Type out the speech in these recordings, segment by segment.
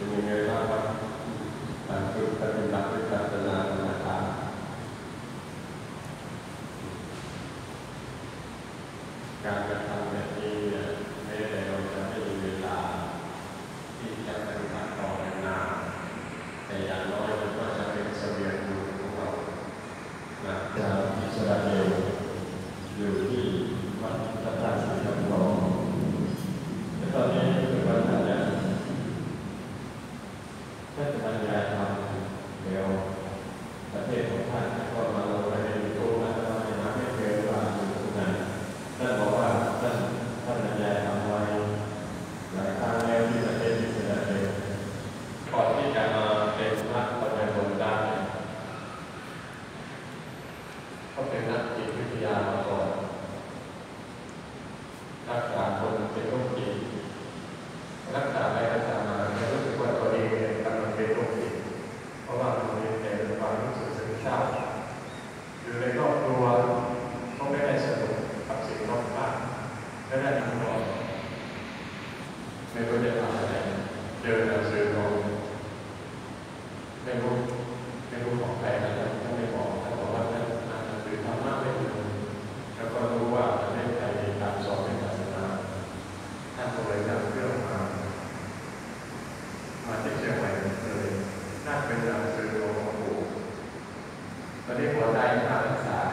เป็นยังไงบ้างครับการฝึกปฏิบัติวิปัสสนากรรมฐานการกระทำแบบนี้แม้แต่เราจะไม่มีเวลาที่จะปฏิบัติต่อนานแต่อย่างน้อยมันก็จะเป็นเสบียงบุญของเรานะจะอิสราเอลอยู่ที่วัดพระธาตุสีทองและตอนนี้คือว่าท่านจะบรรยายธรรมเดี๋ยวประเทศของท่านก็มาลงในตู้นั้นเราจะนับไม่เกินว่าอยู่ตรงไหนท่านบอกว่าท่านบรรยายธรรมไว้หลายครั้งแล้วที่ประเทศอิสราเอลก่อนที่จะมาเป็นนักปฏิบัติได้ก็เป็นนักจิตวิทยามาก่อนรักษาคนเป็นโรคจิตรักษาไปรักษามาแล้วรู้สึกว่าตัวเองกำลังเป็นโรคจิตเพราะว่ามันมีแต่ความรู้สึกซึมเศร้าอยู่ในครอบครัวก็ไม่ได้สนุกกับสิ่งรอบข้างไม่ได้ทำต่อไม่รู้จะทำอะไรเจอหนังสือของไม่รู้ของใครนะครับท่านไม่บอกท่านบอกว่าท่านอ่านหนังสือธรรมะไม่ถึงแล้วก็รู้ว่าประเทศไทยมีการสอนในศาสนาท่านก็เลยนำเครื่องมาที่เชียงใหม่เลยน่าเป็นหนังสือหลวงปู่ตอนนี้หัวใจค่ารักษา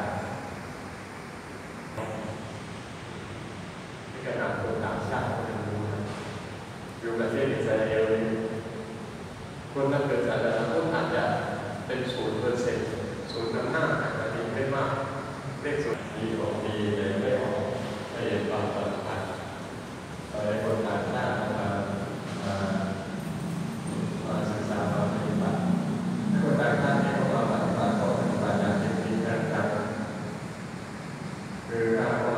ที่ขนาดคนต่างชาติก็ยังรู้นะอยู่ประเทศอิสราเอลคนนักเรียนศาสนาก็อาจจะเป็น0%0.5แต่ดีไม่มากเลขส่วนดีของดีเลยไม่ออกไม่เห็นความสำคัญอะไรคนต่างชาติมาศึกษามาปฏิบัติคนต่างชาติที่เขามาปฏิบัติต่อปฏิบัติอย่างจริงจังคือถ้า